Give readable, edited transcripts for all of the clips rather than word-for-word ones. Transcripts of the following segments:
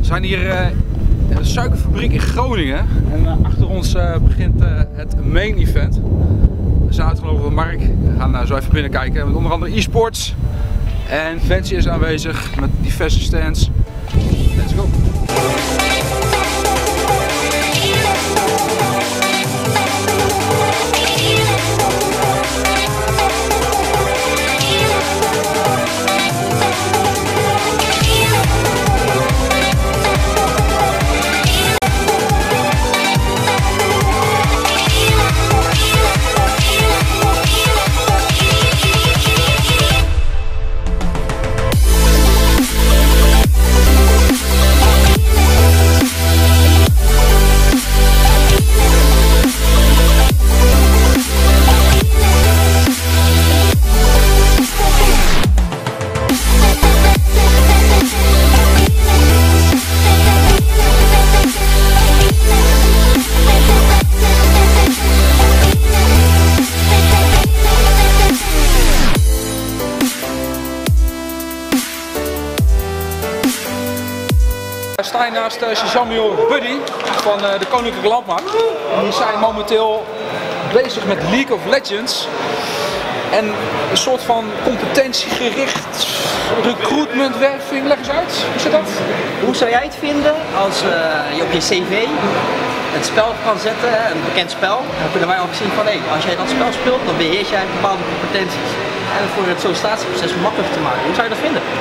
zijn hier in de suikerfabriek in Groningen en achter ons begint het main event. We zijn uitgenodigd door Mark. We gaan zo even binnen kijken met onder andere e-sports. En Fancy is aanwezig met diverse stands. Let's go! We staan naast Samuel Buddy van de Koninklijke Landmacht. Die zijn momenteel bezig met League of Legends. En een soort van competentiegericht recruitmentwerving. Leg eens uit, hoe zit dat? Hoe zou jij het vinden als je op je cv het spel kan zetten, een bekend spel. Dan kunnen wij al zien van als jij dat spel speelt, dan beheers jij bepaalde competenties. En voor het sollicitatieproces makkelijker te maken. Hoe zou je dat vinden?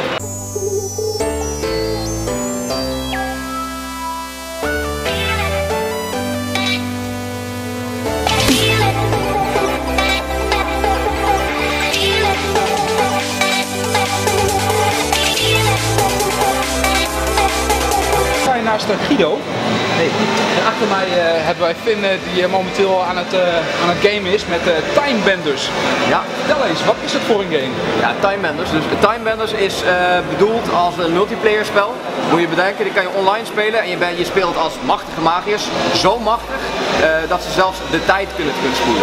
Naast Guido. Hey. En achter mij hebben wij Finn die momenteel aan het gamen is met Timebenders. Ja. Vertel eens, wat is het voor een game? Ja, Timebenders. Dus Timebenders is bedoeld als een multiplayer spel. Moet je bedenken, die kan je online spelen en je speelt als machtige magiërs. Zo machtig dat ze zelfs de tijd kunnen terugspoelen.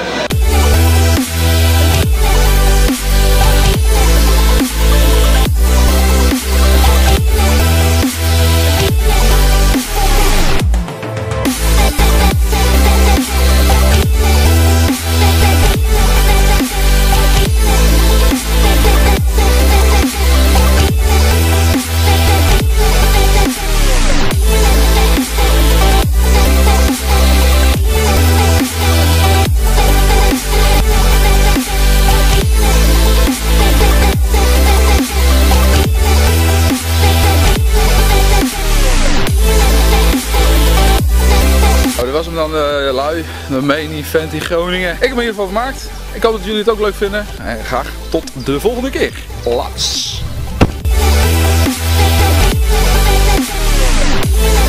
Dit was hem dan, de main event in Groningen. Ik heb me in ieder geval vermaakt. Ik hoop dat jullie het ook leuk vinden. En graag tot de volgende keer. Laat.